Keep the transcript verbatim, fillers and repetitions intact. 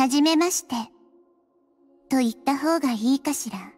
はじめまして、と言った方がいいかしら。